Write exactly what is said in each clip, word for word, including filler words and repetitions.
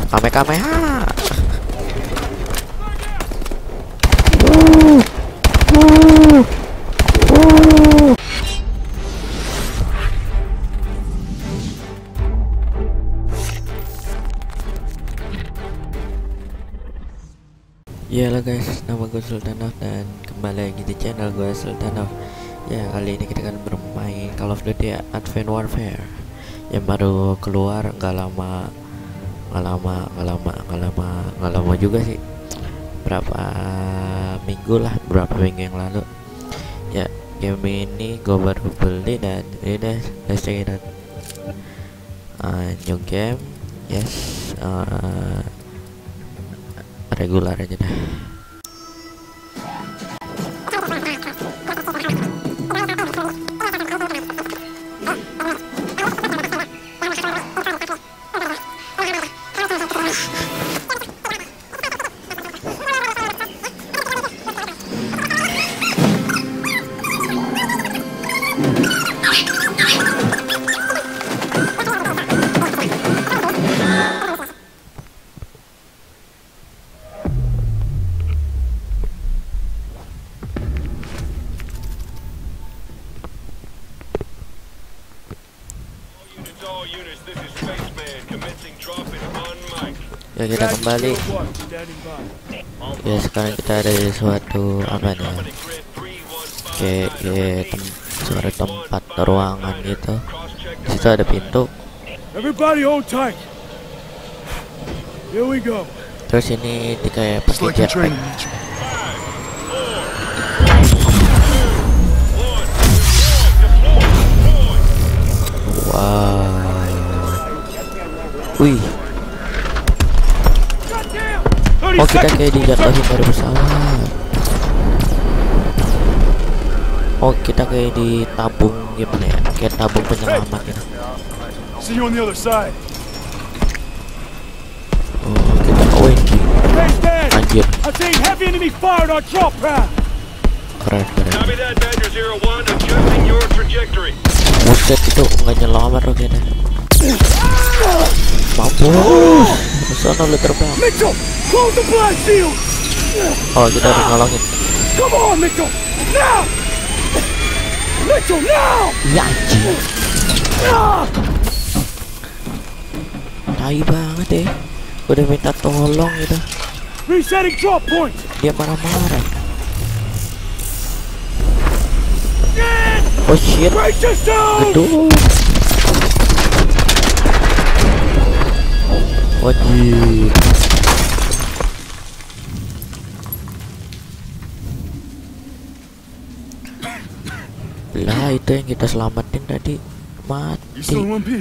Kame kameha. Ya halo guys, nama gue Sultanov dan kembali lagi di channel gue Sultanov. Ya kali ini kita akan bermain Call of Duty Advanced Warfare yang baru keluar nggak lama, nggak lama, nggak lama, nggak lama, nggak lama juga sih. Berapa minggu lah, berapa minggu yang lalu. Ya game ini gue baru beli dan ini deh, let's check it out. Uh, new game, yes. Uh, regular aja dah. Ya kita kembali. Ya sekarang kita ada di suatu apa nih? Kayak kayak tem suatu tempat ruangan gitu. Di situ ada pintu. Terus ini di kayak pakai jetpack. Wow. Wih. Oh kita kayak dijatuhin dari pesawat. Oh kita kayak ditabung gimana ya? Kayak tabung penyelamat gitu. Oh kita O N G. Anjir. Keren keren. Buset itu nggak nyelamat loh kayaknya. Mampus. Kesana lu terbang. Oh kita harus nolongin. Ya anjir. Tai banget ya. Udah minta tolong gitu. Dia marah-marah. Oh shit. Gedung. Wajib. Lah itu yang kita selamatin tadi mati.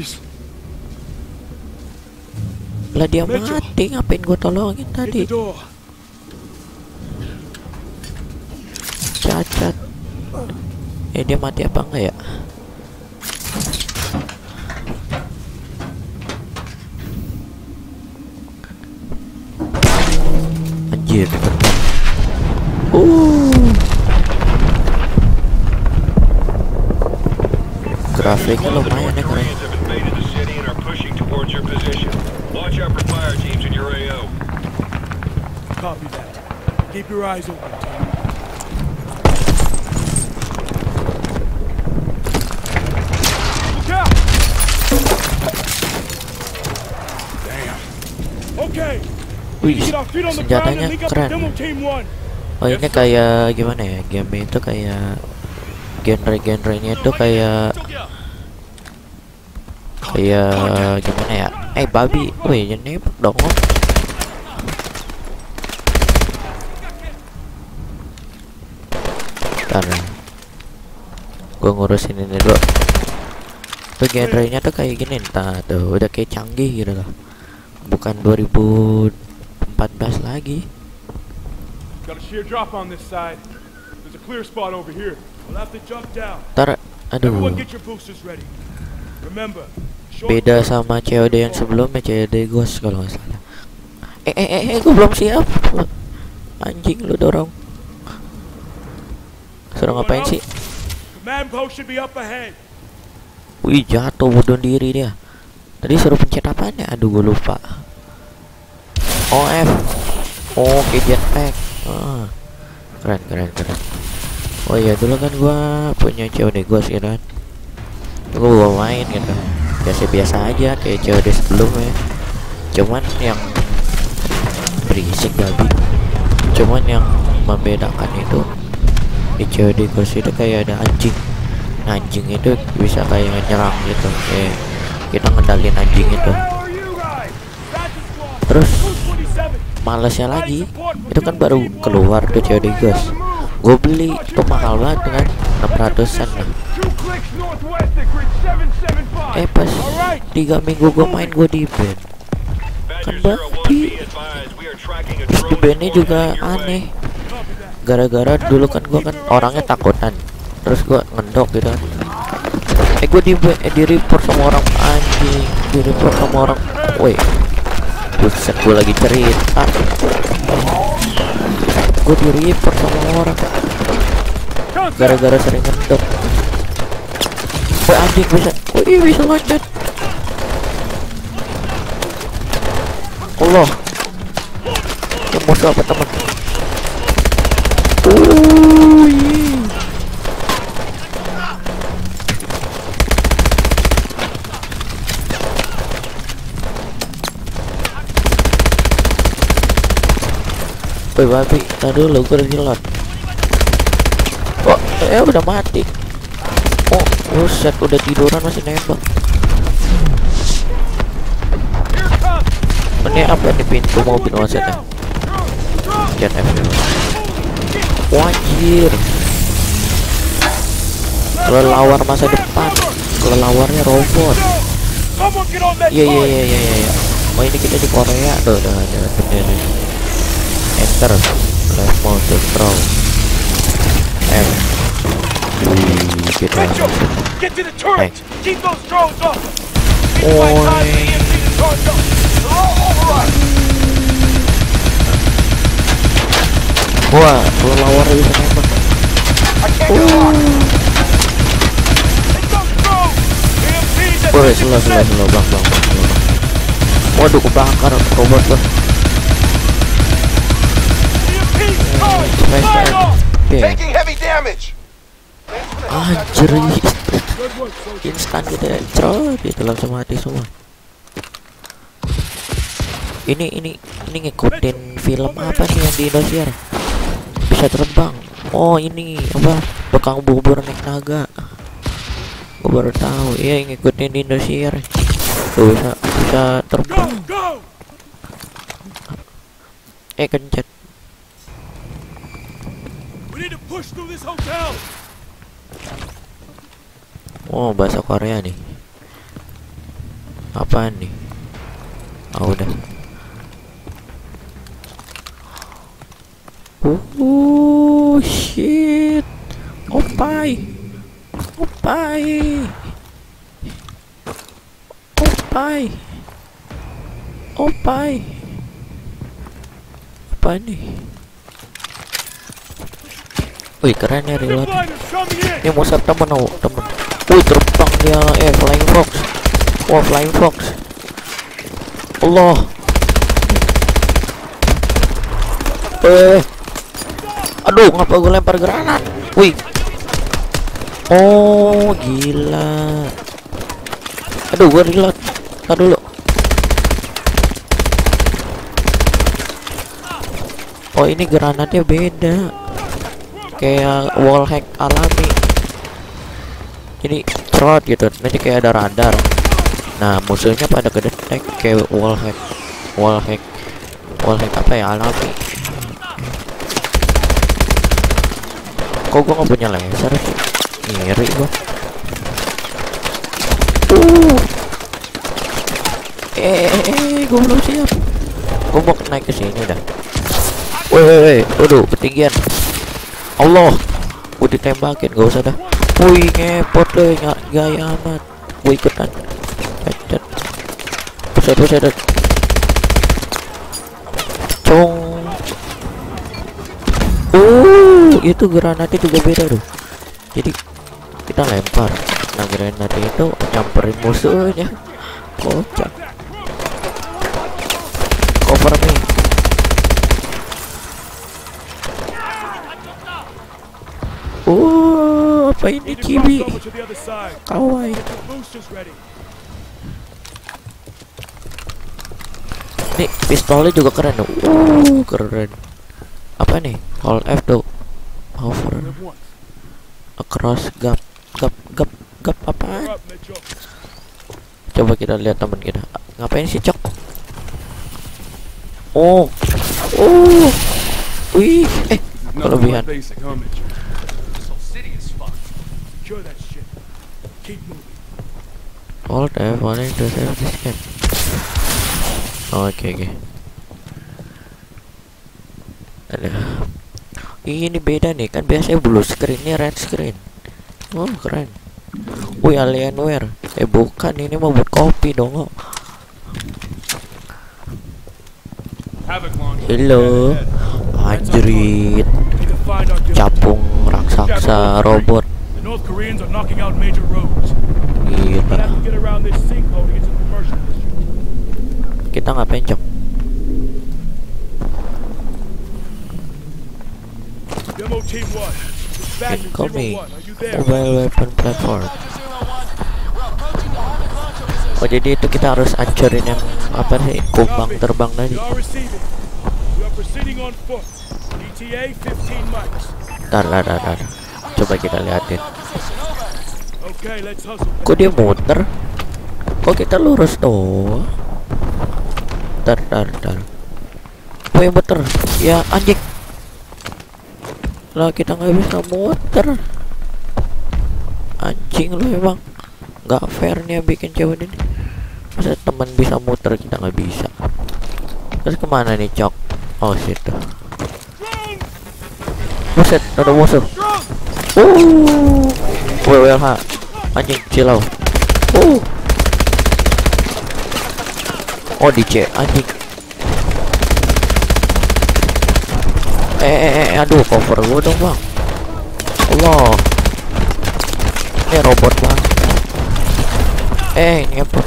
Lah dia mati, ngapain gue tolongin tadi? Cacat. Eh dia mati apa enggak ya? Anjir. Uh. Grafiknya lumayan ya keren. Copy that. Keep your eyes open. Look out! Damn. Okay. Wih, senjatanya keren. Oh ini kayak gimana ya? Game itu kayak genre-genrenya itu kayak kayak gimana ya? Eh babi, wih jangan nembak dong. Karena gue ngurusin ini dulu. Tuh genrenya tuh kayak gini, entah tuh udah kayak canggih gitu loh. Bukan dua ribu empat belas lagi. Ntar, aduh. Beda sama C O D yang sebelumnya, C O D Ghost kalau nggak salah. Eh eh eh, eh gue belum siap. Anjing lu dorong. Suruh ngapain sih? Wih jatuh bunuh diri dia. Tadi suruh pencet apanya? Aduh gue lupa. O F. Oh, kayak jetpack. Ah, keren keren keren. Oh iya, dulu kan gua punya C O D Ghost gitu kan. Gua bawa main gitu. Biasa-biasa aja kayak C O D sebelumnya. Cuman yang berisik babi. Cuman yang membedakan itu di C O D Ghost itu kayak ada anjing. Nah, anjing itu bisa kayak nyerang gitu. Kayak kita ngendalin anjing itu. Terus malesnya lagi, itu kan baru keluar tuh C O D Ghost. Gue beli tuh mahal banget kan, enam ratusan lah. Eh pas tiga minggu gue main gue di ban. Kan babi. Terus di bandnya juga aneh. Gara-gara dulu kan gue kan orangnya takutan. Terus gue ngendok gitu kan. Eh gue di eh, di report sama orang anjing, di report sama orang. Woi, buset, gue lagi cerita. Gue di report sama orang gara-gara sering ngendok. Woi anjing bisa, wih bisa lanjut. Allah, yang musuh apa teman? Wih. Woi babi, tadi dulu gue udah nyelot. Oh, eh udah mati. Oh, buset, udah tiduran masih nembak. Ini apa nih, pintu mobil maksudnya? Jangan F. Wajir. Kelelawar masa depan. Kelelawarnya robot. Iya iya iya iya iya. Oh ini kita di Korea tuh, udah ada bendera. Enter, left mouse to throw. M. Wih, kita Get to the turret. Keep those drones off. Wah, kelelawar bisa nembak. Woi, slow slow slow, bang bang bang. Waduh, kebakar robot tuh. Taking heavy damage. Anjir, instan gitu ya, cerot itu langsung mati semua. Ini ini ini ngikutin film apa nih yang di Indosiar? Bisa terbang. Oh ini apa? Tukang bubur naik naga. Gue baru tahu. Iya ngikutin di Indosiar. Tuh bisa bisa terbang. Eh kencet. Oh bahasa Korea nih. Apaan nih? Oh udah. Oh shit. Opai. Opai. Opai. Opai. Apa nih? Wih keren ya reload. Ini musuh temen oh, temen. Wih terbang dia, eh flying fox. Wah flying fox. Allah. Eh. Aduh, ngapa gue lempar granat? Wih. Oh, gila. Aduh, gue reload. Tar dulu. Oh, ini granatnya beda. Kayak wall hack alami. Jadi cerot gitu. Nanti kayak ada radar. Nah, musuhnya pada kedetek kayak wall hack. Wall hack. Wall hack apa ya, alami. Kok gua nggak punya laser sih? Ngiri gua. Uh. Eh, eh, eh, gua belum siap. Gua mau naik ke sini dah. Woi, woi, woi, waduh, ketinggian. Allah, gua ditembakin, gak usah dah. Wih, ngepot deh, gaya amat. Gua ikutan. Cacat. Buset, buset. Cong. Uh, itu granatnya juga beda tuh. Jadi kita lempar. Nah, granat itu nyamperin musuhnya. Kocak. Cover me. Apa ini Chibi? Kawaii. Nih pistolnya juga keren. Uh, keren. Apa nih? Hold F tuh. Hover. Across gap gap gap gap apa? Coba kita lihat teman kita. Ngapain sih, Cok? Oh. Oh. Wih, eh kelebihan. Hold F wanting to save this game. Oke oke. Ada. Ini beda nih, kan biasanya blue screen, ini red screen. Oh keren. Wih, Alienware. Eh bukan, ini mau buat kopi dong. Halo. Anjrit. Capung raksasa robot. Gila. Kita ngapain, Cok? Incoming mobile weapon platform. Oh jadi itu kita harus hancurin yang apa sih, kumbang terbang tadi. Tar, tar, tar, tar. Coba kita liatin. Kok dia muter? Kok kita lurus tuh? Tar, tar, tar. Kok yang muter? Ya anjing. Lah kita nggak bisa muter. Anjing lu emang nggak fair nih bikin cewek ini. Masa teman bisa muter kita nggak bisa? Terus kemana nih, Cok? Oh situ. Buset, ada musuh. Uh, W W H. Anjing cilau. Uh. Oh di C anjing. Eh, eh, eh, aduh, cover gue dong bang. Allah, ini robot bang. Eh, ini apa?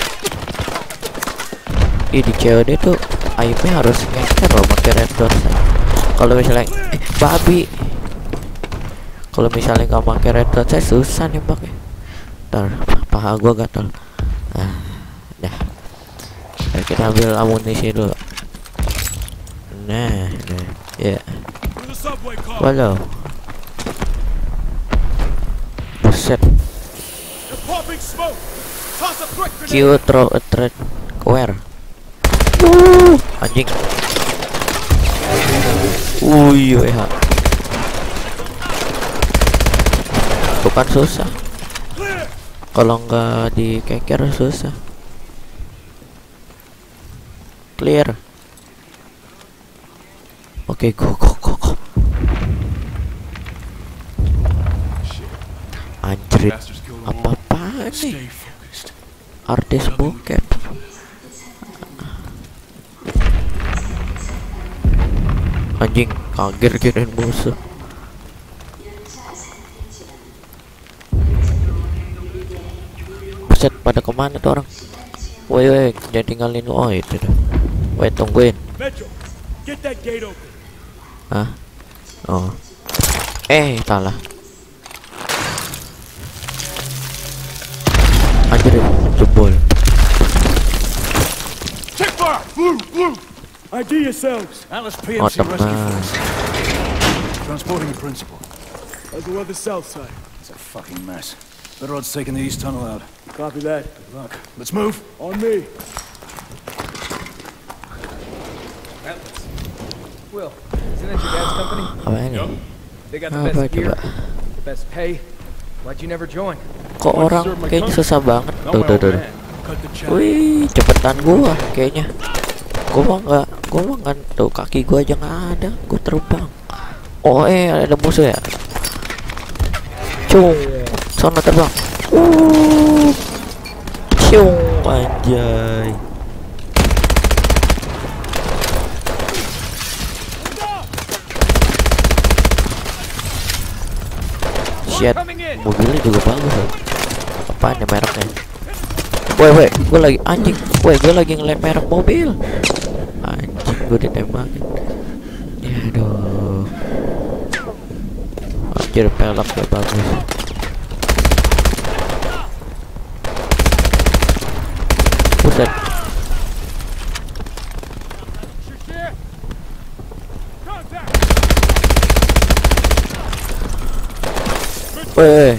Ih, di C O D tuh aimnya harus ngeker loh, pakai red dot. Kalau misalnya, eh, babi. Kalau misalnya nggak pakai red dot, saya susah nih bang. Ntar, paha gue gatal. Nah, dah. Nah, kita ambil amunisi dulu. Nah, nah. Ya, yeah. Walau buset. Q throw a threat where? Uh, anjing. Wih, W H. Bukan susah. Kalau nggak dikeker susah. Clear. Oke, okay, go go go go. Anjrit, apa-apaan nih? Artis bokep. Anjing, kaget kirain musuh. Buset, pada kemana tuh orang? Woi, woi, jangan tinggalin. Oh itu dah. Woi, tungguin. Hah? Oh. Eh, salah. Anjir, jebol. Check fire! Blue, blue! I D yourselves! Atlas P Oh, M C rescue teman. force. Transporting the principal. How's the weather south side? It's a fucking mess. Better odds taking the east tunnel out. Copy that. Good luck. Let's move. On me. Will, isn't that your dad's company? Apa ini? They got the Apa best gear, coba? the best pay. Why'd you never join? Kok orang kayaknya susah banget. Tuh, tuh, tuh. Cut the chat. Wih, cepetan gua kayaknya. Gua mah nggak, gua mah nggak. Tuh kaki gua aja nggak ada. Gua terbang. Oh eh, ada musuh ya. Cung, sono terbang. Uh, cung, anjay. Shit, mobilnya juga bagus loh. Apaan ya mereknya? Woi, woi, gue lagi anjing. Woi, gue lagi ngeliat merek mobil. Anjing, gue ditembakin. Ya aduh. Anjir, peleknya bagus. buset. Weh,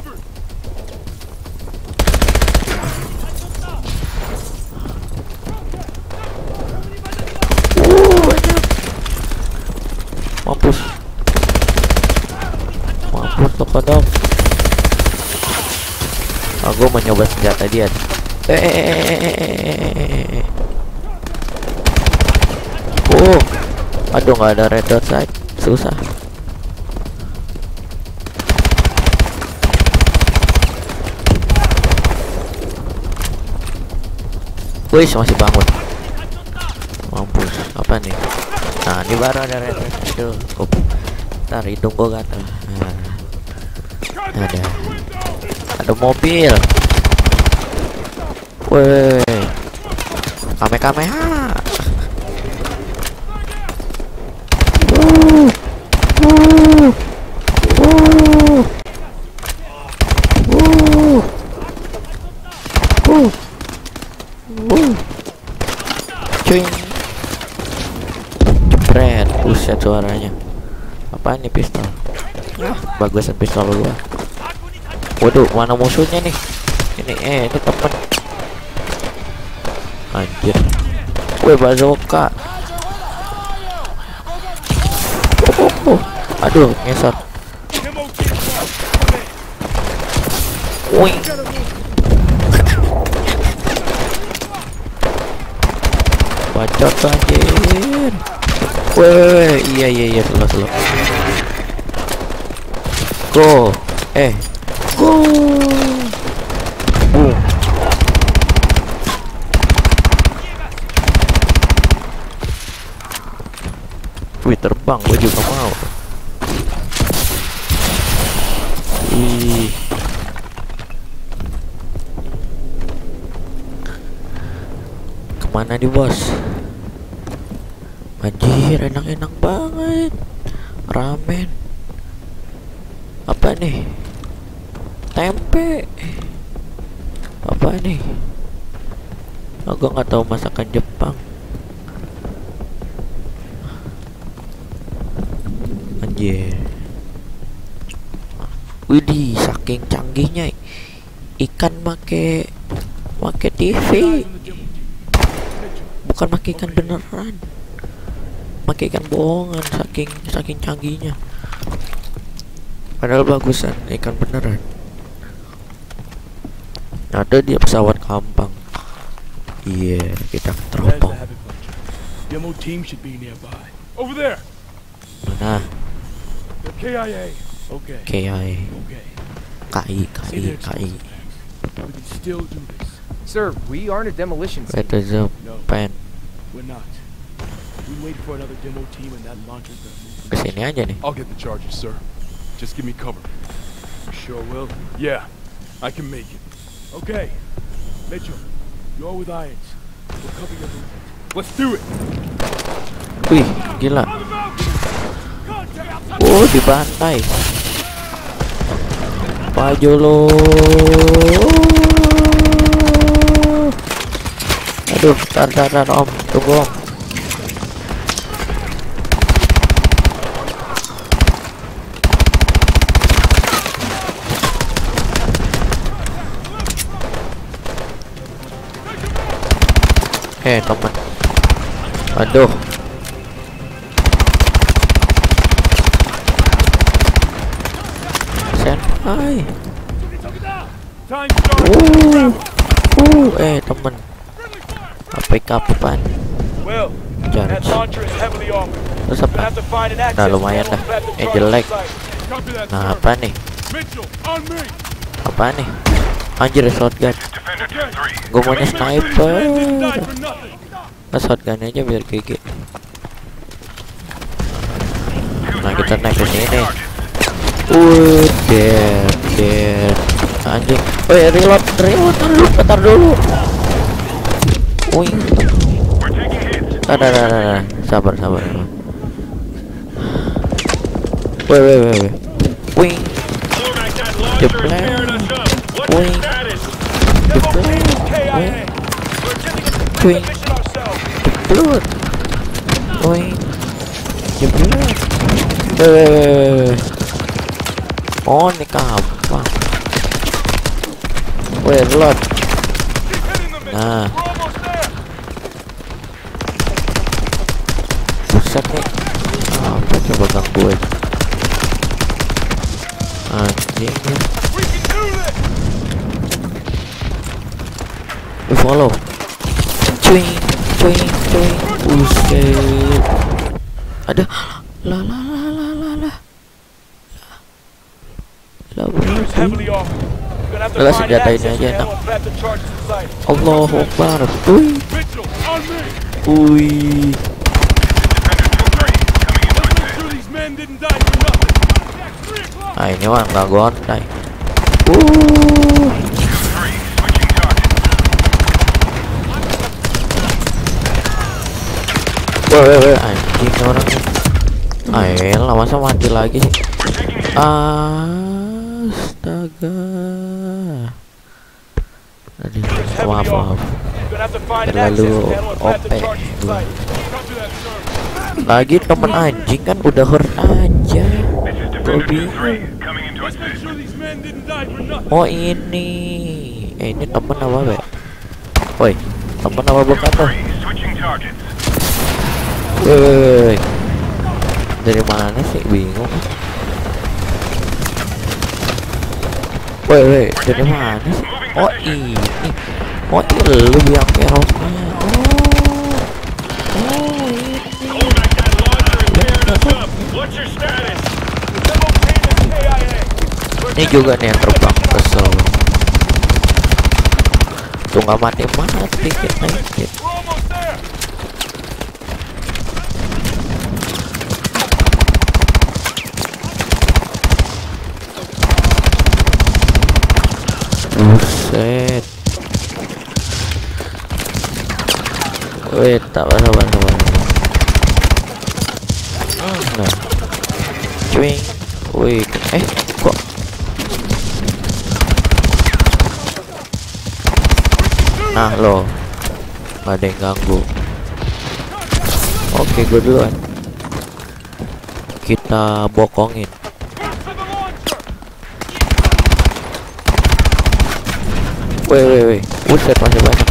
mampus, mampus lo kodok. Aku mau nyoba senjata dia. Eh, oh, aduh nggak ada red dot sight, susah. Wih, masih bangun. Mampus, apa nih? Nah, ini baru ada red dot. Aduh, kok ntar hidung gua gatal. Nah, ada, ada mobil. Weh, kame kame ha. Uh, uh, uh, uh, uh, uh, cuing, jepret, buset suaranya. Apaan nih pistol? Ah, bagusan pistol gua. Waduh, mana musuhnya nih? Ini eh ini temen. Anjir. Weh, bazooka. Oh, oh, oh. Aduh, ngesot. Wih. Bacot tuh anjir. Weh, iya iya iya, slow slow. Go. Eh. Go. Boom. Wih, terbang, gue juga mau. Wih. Kemana nih bos? Anjir, enak-enak banget. Ramen. Apa nih? Tempe. Apa nih? Aku nggak tahu masakan Jepang. Anjir. Widih, saking canggihnya ikan make make T V. Bukan make ikan beneran. Make ikan bohongan, saking saking canggihnya. Padahal bagusan ikan beneran. Ada dia pesawat kampang. Iya, yeah, kita teropong. Demo team should be nearby. Over there. Mana? The K I A. Okay. K I A. Okay. K I, K I, K I. We can still do this. Sir, we aren't a demolition Where team. is the No, pen? we're not. We wait for another demo team and that launcher's gonna move. Kesini aja nih. I'll get the charges, sir. Just give me cover. You sure will? Yeah, I can make it. Okay, Mitchell, you're with Irons. We'll cover your movement. Let's do it. Wih, gila. Oh, dibantai. Maju lo. Aduh, tar tar tar om, tunggu om. Eh, teman. Aduh. Senpai. Uh, uh, eh temen. Apa kapan? Well, Charge. that launcher is heavily armored. Terus We'll apa? have to find an Nah access lumayan dah. channel at the Eh target jelek. site. Copy that, Nah sir. apa nih? Mitchell, on me. Apa nih? Anjir, shotgun. Gue maunya sniper. Didn't die for nothing. Nah shotgun aja biar G G. Nah kita naik ke sini. Uh, dead, dead. Anjing. Woi, reload, reload dulu, bentar dulu. Wih. Ada, ada, ada. Sabar, sabar. Woi, woi, woi, woi. Wih. Jeplek. Wih. Jeplek. Wih. Cuing. Jeblut. Woi. Jeblut. Eh. Oh, ini gampang. Woi, reload. Nah. Buset nih. Apa coba gangguin? Anjing ya. We follow. Cuing, cuing, cuing. Buset. Ada. La la la la la la. La bro. Lah senjata ini aja enak. Allahu Akbar. Wih. Wih. Nah ini mah nggak gontai. Uh. Weh weh weh anjing orangnya. Ayolah masa mati lagi sih. Astaga. Aduh, maaf maaf. Terlalu O P. Lagi temen anjing kan udah hurt aja. Gue bingung. Oh ini, eh ini temen apa be? Woi, temen apa bukan tuh? Woi, dari mana sih? Bingung. Woi, woi, dari mana sih? Oh ini, oh ini lu yang kerosnya. Oh, oh ini. Ini juga nih yang terbang, kesel. Tuh nggak mati-mati kita ini. Buset. Wait, tak apa-apa, apa-apa. Nah, cuing, wih, eh, kok? Nah lo, nggak ada yang ganggu. Oke, gue duluan. Kita bokongin. Weh, weh, weh, buset masih banyak.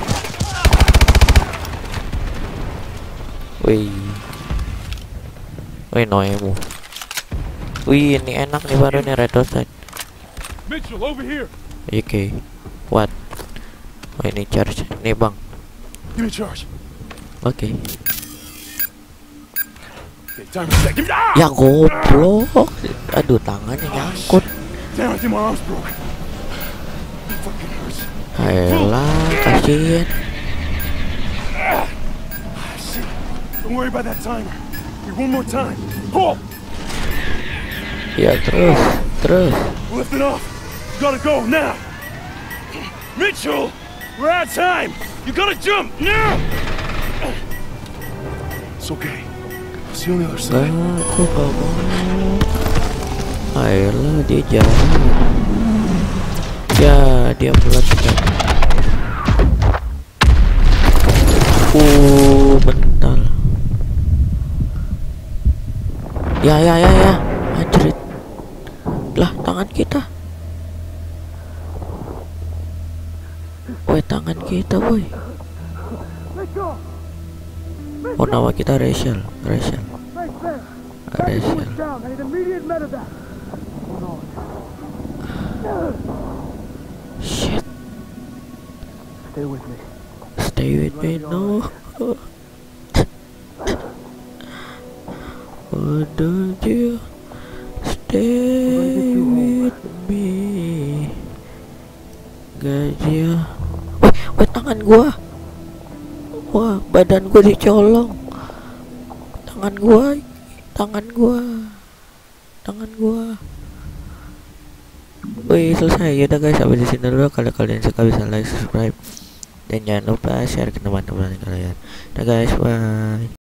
Wih. Wih, noemu. Wih, ini enak nih baru nih red dot side. Mitchell, over here. Oke. What? Oh, ini charge. Nih, Bang. Give me charge. Oke. Okay, time to second. Ah! Ya goblok. Aduh, tangannya nyangkut. Damn, I think my arm's broke. It fucking hurts. Ayolah, kasihan. Shit. Don't worry about that timer. Here, one more time. Pull. Ya terus, terus. Lift it off. You gotta go now. Mitchell, we're out of time. You gotta jump now. It's okay. I'll see you on the other side. Aku gak mau. Ayolah, dia jalan. Ya, dia meledak. Uh, bentar. Ya, ya, ya, ya. Anjrit. Lah, tangan kita. Woi, tangan kita, woi. Oh, nama kita Rachel, Rachel, Rachel. Shit. Stay with me. Stay with me, no. Oh, don't you stay with me, gajah. Wah, wah, tangan gua. Wah, badan gua dicolong. Tangan gua, tangan gua, tangan gua. Wih, selesai. Yaudah guys, sampai di sini dulu. Kalau kalian suka bisa like, subscribe, dan jangan lupa share ke teman-teman kalian. Dah guys, bye.